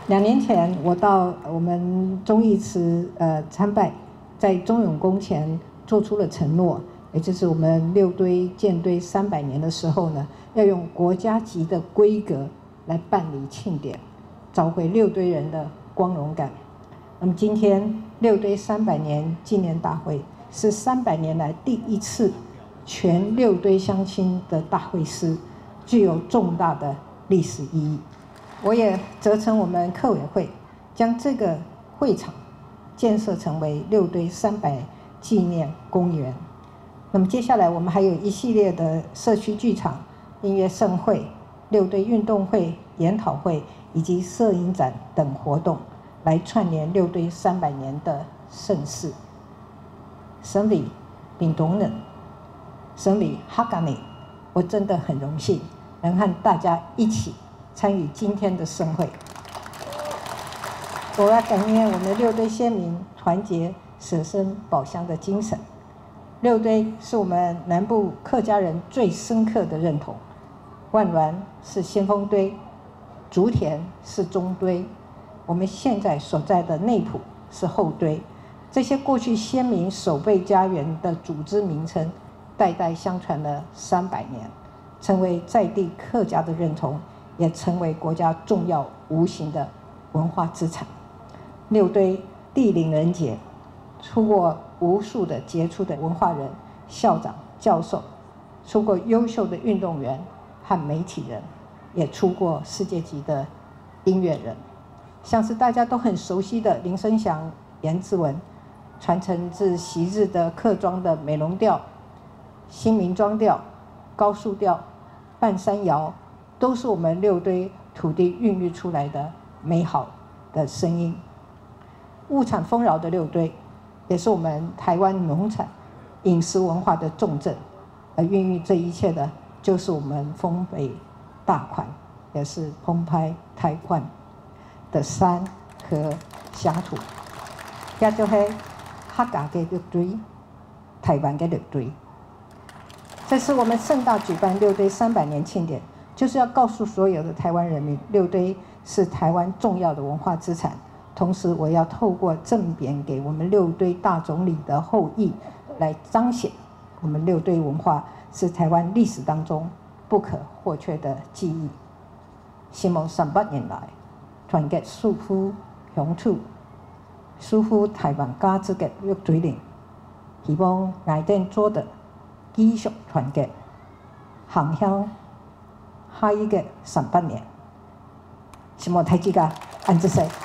2年前，我到我们忠义祠参拜，在忠永宫前做出了承诺，也就是我们六堆建堆300年的时候呢，要用国家级的规格来办理庆典，找回六堆人的光荣感。那么今天六堆300年纪念大会是300年来第一次全六堆乡亲的大会师，具有重大的历史意义。我也责成我们客委会将这个会场建设成为六堆300纪念公园。那么接下来我们还有一系列的社区剧场、音乐盛会、六堆运动会、研讨会以及摄影展等活动，来串联六堆300年的盛事。省委秉董人，省委哈嘎内，我真的很荣幸能和大家一起参与今天的盛会。我要感念我们六堆先民团结舍身保乡的精神。六堆是我们南部客家人最深刻的认同。万峦是先锋堆，竹田是中堆，我们现在所在的内埔是后堆。这些过去先民守备家园的组织名称，代代相传了300年，成为在地客家的认同，也成为国家重要无形的文化资产。六堆地灵人杰，出过无数的杰出的文化人、校长、教授，出过优秀的运动员和媒体人，也出过世界级的音乐人，像是大家都很熟悉的林生祥、颜志文，传承自昔日的客庄的美浓调、新民庄调、高速调、半山谣，都是我们六堆土地孕育出来的美好的声音。物产丰饶的六堆，也是我们台湾农产、饮食文化的重镇，而孕育这一切的，就是我们丰北大款，也是澎湃台湾的山和乡土。也就是客家的六堆，台湾的六堆。这次我们盛大举办六堆300年庆典，就是要告诉所有的台湾人民，六堆是台湾重要的文化资产。同时，我要透过赠匾给我们六堆大总理的后裔，来彰显我们六堆文化是台湾历史当中不可或缺的记忆。希望300年来，团结束缚乡土，束缚台湾價值嘅六堆人，希望外地做得繼續團結，行向下一個300年。希望大家安住世。